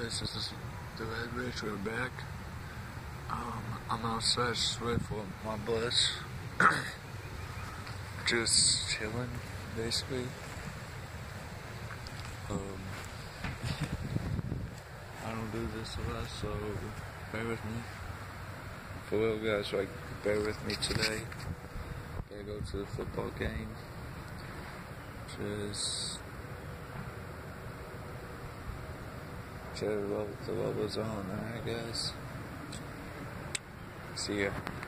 This is the Red Ridge. We're back. I'm outside just waiting for my bus. Just chilling, basically. I don't do this a lot, so bear with me. For real, guys, like, bear with me today. Gotta go to the football game. Just the love was on, alright, guys. See ya.